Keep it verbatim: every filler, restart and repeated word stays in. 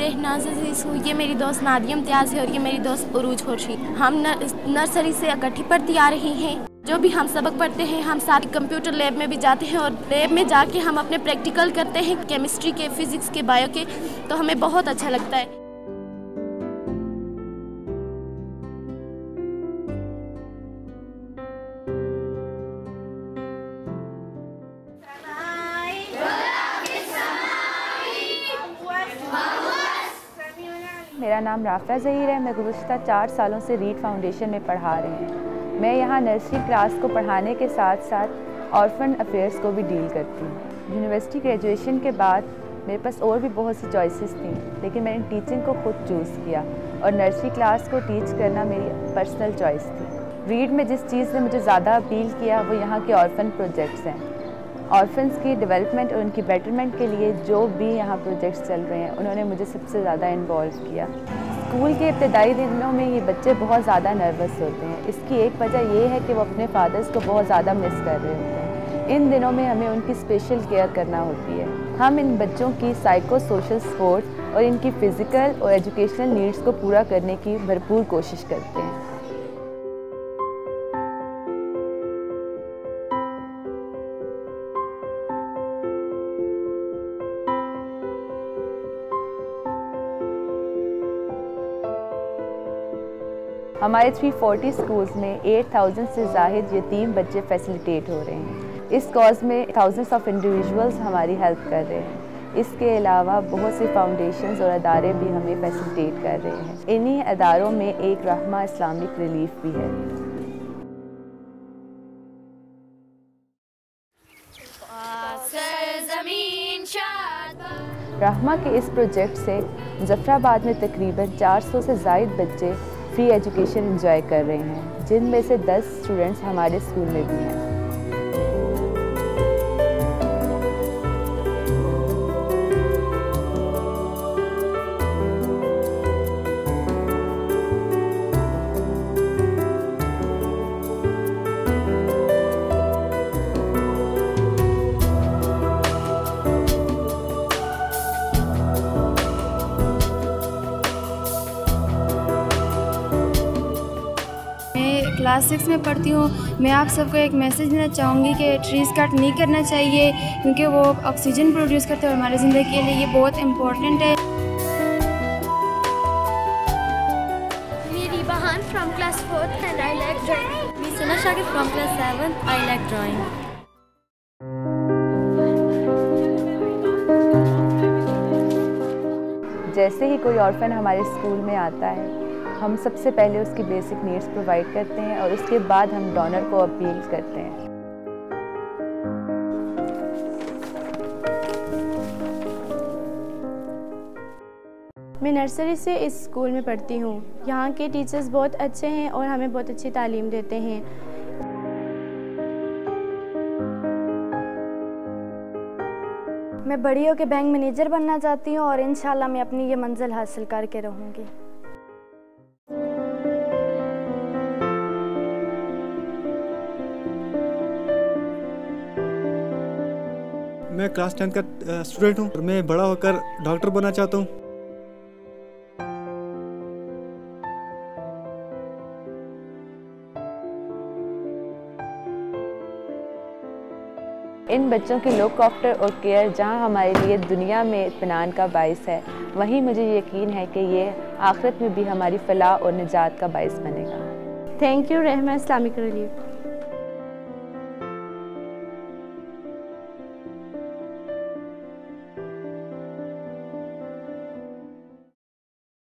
रहनाज अजीज़ हूँ। ये मेरी दोस्त नादिया इम्तियाज़ है और ये मेरी दोस्त उरूज होशी। हम नर्सरी से इकट्ठी पढ़ती आ रही हैं। जो भी हम सबक पढ़ते हैं हम सारे कंप्यूटर लैब में भी जाते हैं और लैब में जाके हम अपने प्रैक्टिकल करते हैं केमिस्ट्री के, फिज़िक्स के, बायो के, तो हमें बहुत अच्छा लगता है। मेरा नाम राफ़ा ज़हीर है। मैं गुज़श्ता चार सालों से रीड फाउंडेशन में पढ़ा रही हूँ। मैं यहाँ नर्सरी क्लास को पढ़ाने के साथ साथ ऑर्फन अफेयर्स को भी डील करती हूँ। यूनिवर्सिटी ग्रेजुएशन के बाद मेरे पास और भी बहुत सी चॉइसेस थी, लेकिन मैंने टीचिंग को खुद चूज़ किया और नर्सरी क्लास को टीच करना मेरी पर्सनल चॉइस थी। रीड में जिस चीज़ ने मुझे ज़्यादा अपील किया वो यहाँ के ऑर्फन प्रोजेक्ट्स हैं। ऑर्फन्स की डेवलपमेंट और उनकी बेटरमेंट के लिए जो भी यहाँ प्रोजेक्ट्स चल रहे हैं उन्होंने मुझे सबसे ज़्यादा इन्वॉल्व किया। स्कूल के इब्तदाई दिनों में ये बच्चे बहुत ज़्यादा नर्वस होते हैं। इसकी एक वजह ये है कि वो अपने फादर्स को बहुत ज़्यादा मिस कर रहे होते हैं। इन दिनों में हमें उनकी स्पेशल केयर करना होती है। हम इन बच्चों की साइको सोशल सपोर्ट और इनकी फ़िज़िकल और एजुकेशनल नीड्स को पूरा करने की भरपूर कोशिश करते हैं। हमारे तीन सौ चालीस स्कूल्स में आठ हज़ार से ज़ाहिद यतीम बच्चे फैसिलिटेट हो रहे हैं। इस कॉज में थाउजेंड्स ऑफ इंडिविजुअल्स हमारी हेल्प कर रहे हैं। इसके अलावा बहुत से फाउंडेशंस और अदारे भी हमें फैसिलिटेट कर रहे हैं। इन्हीं अदारों में एक रहमा इस्लामिक रिलीफ भी है। रहमा के इस प्रोजेक्ट से मुजफ्फराबाद में तकरीबन चार सौ से ज़ायद बच्चे फ्री एजुकेशन एंजॉय कर रहे हैं, जिनमें से दस स्टूडेंट्स हमारे स्कूल में भी हैं। क्लास सिक्स में पढ़ती हूँ। मैं आप सबको एक मैसेज देना चाहूँगी कि ट्रीज़ कट नहीं करना चाहिए, क्योंकि वो ऑक्सीजन प्रोड्यूस करते हैं और हमारी ज़िंदगी के लिए ये बहुत इम्पोर्टेंट है। मेरी बहन from class fourth and I like drawing. Me Sana Shakib from class seventh, I like drawing. जैसे ही कोई ऑर्फन हमारे स्कूल में आता है हम सबसे पहले उसकी बेसिक नीड्स प्रोवाइड करते हैं और उसके बाद हम डोनर को अपील करते हैं। मैं नर्सरी से इस स्कूल में पढ़ती हूँ। यहाँ के टीचर्स बहुत अच्छे हैं और हमें बहुत अच्छी तालीम देते हैं। मैं बड़ी होकर बैंक मैनेजर बनना चाहती हूँ और इंशाल्लाह मैं अपनी ये मंजिल हासिल करके रहूँगी। मैं क्लास टेंथ का स्टूडेंट हूँ और मैं बड़ा होकर डॉक्टर बनना चाहता हूँ। इन बच्चों की लुक आफ्टर और केयर जहाँ हमारे लिए दुनिया में इत्मीनान का बाइस है, वहीं मुझे यकीन है कि ये आखिरत में भी हमारी फलाह और निजात का बाइस बनेगा। Thank you Rahma Islamic relief.